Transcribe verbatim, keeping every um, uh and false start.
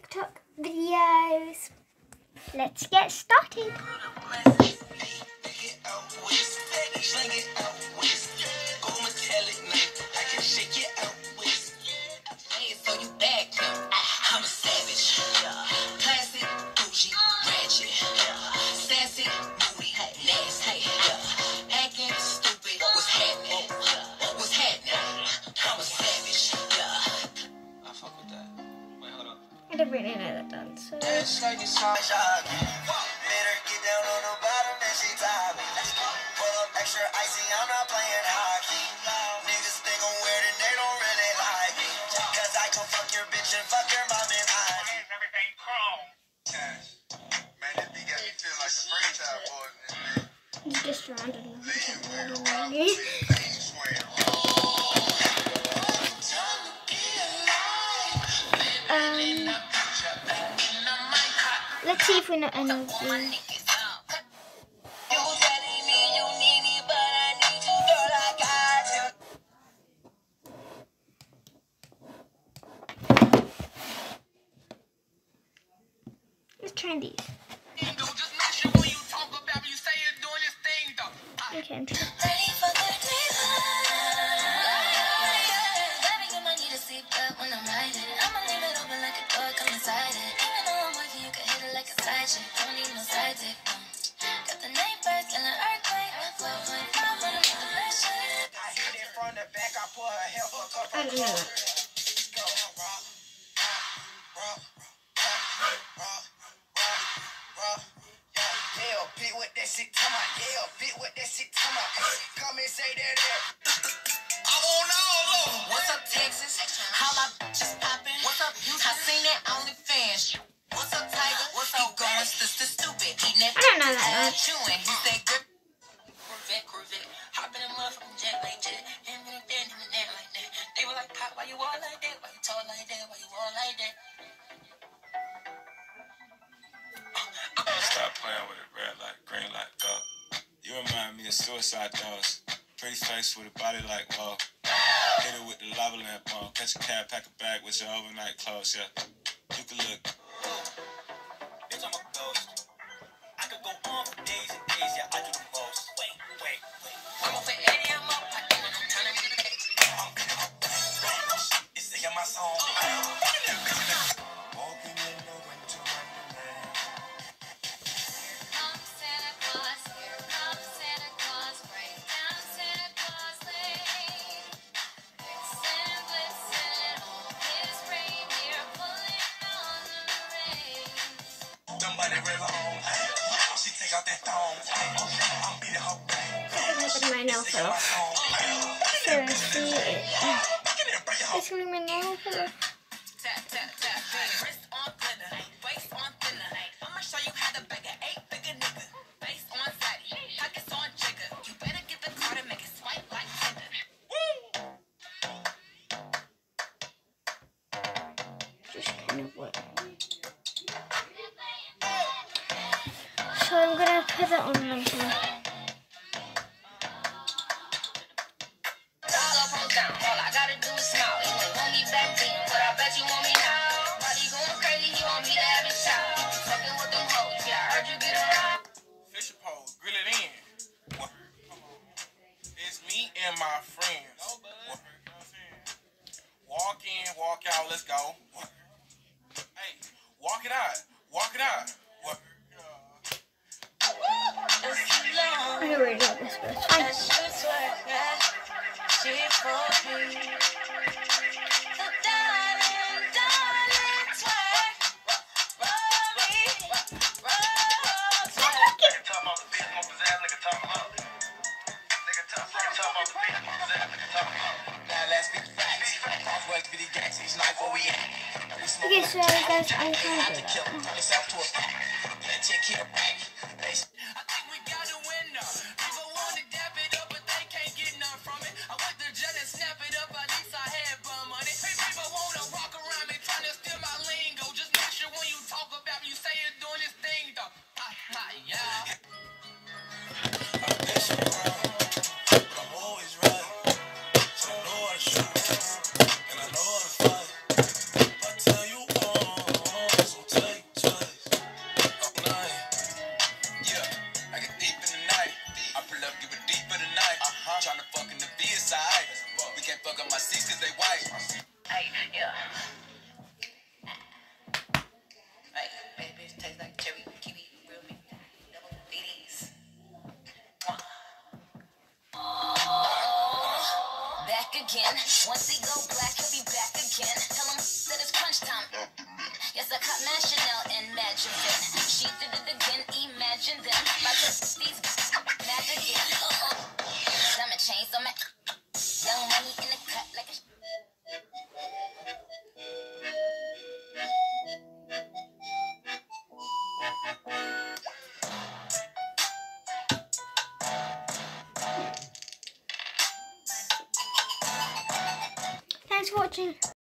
TikTok videos. Let's get started. I don't really know that dance. So. He's just surrounded me. Um, let's see if we know any of these. Let's try these. Okay, I'm trying. I don't know that. What's up, Texas? How my bitches poppin'? What's up, you? I seen that OnlyFans. What's up, Tiger? What's up, going sister stupid? Eating that. I don't know that one. Chewing. He said, "Grip, Corvette, Corvette, hop in a motherfucking jet like jet, and then that, and that like that." They were like, "Pop, why you all like that? Why you tall like that? Why you all like that?" Stop playing with it, red light, green light, go. You remind me of Suicide Dogs. Pretty face with a body like whoa. Hit it with the lava lamp on. Catch a cab, pack a bag with your overnight clothes, yeah. You can look. Bitch, I'm a ghost. I could go on for days and days, yeah, I do the most. Wait, wait, wait. I'm over eighty, I'm up. I think I'm trying to read the page. It's singing my song. Walking in the winter wonderland. I'm Santa Claus, here comes Santa Claus, right down Santa Claus Lane. Vixen, blitzen on his reindeer, pulling on the reins. Somebody real home. She take out that thong. I'm beating her back. Look at my nail fell off. Seriously, it's really my nail fell off. Tap, tap, tap, wrist on glitter, waist on thinner. I'ma show you how to bag an eight figure nigga. Face on fatty, pockets on jigger. You better get the card and make it swipe like Tinder. Just kind of what. So I'm gonna put that on right here. Dollar roll down, all I gotta do is smile. You ain't want me back then, but I bet you want me now. Body going crazy, he want me to have his child. Fucking with them hoes, yeah, I heard you get around. Fisher pole, grill it in. What? It's me and my friends. What? Walk in, walk out, let's go. What? Hey, walk it out, walk it out. What? I don't really know this, but it's fine. Okay, so guys, I'm kind of I think we got a winner. People want to dap it up, but they can't get none from it. I went to jail and snap it up, at least I had bum money. Hey, people want to rock around me, trying to steal my lingo. Just make sure when you talk about me, you say you're doing this thing, though. Ha, ha, yeah. I'm always right, so I know how to shoot, and I know how to fight. If I tell you once, again. Once he go black, he'll be back again. Tell him that it's crunch time. Yes, I caught Mad Chanel and Mad Javin. She did it again, imagine them. About to these mad again. Oh, oh. Diamond chains on my young money in the cut like a. Thanks for watching.